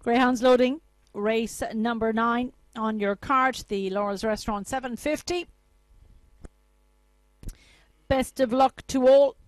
Greyhounds loading, race number 9 on your card, the Laurel's Restaurant 750. Best of luck to all.